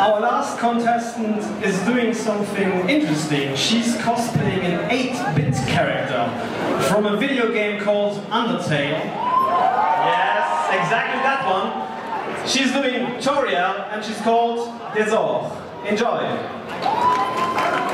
Our last contestant is doing something interesting. She's cosplaying an 8-bit character from a video game called Undertale. Yes, exactly that one. She's doing Toriel and she's called Desor. Enjoy!